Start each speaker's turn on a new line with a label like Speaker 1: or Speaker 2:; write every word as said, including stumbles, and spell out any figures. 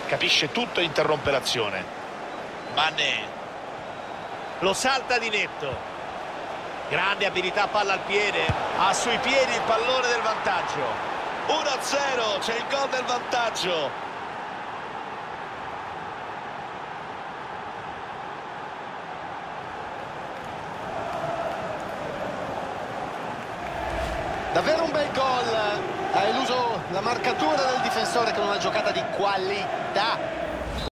Speaker 1: capisce tutto e interrompe l'azione. Mané
Speaker 2: lo salta di netto. Grande abilità a palla al piede. Ha sui piedi il pallone del vantaggio.
Speaker 1: uno a zero, c'è il gol del vantaggio.
Speaker 3: Davvero un bel gol. Ha eluso la marcatura del difensore con una giocata di qualità.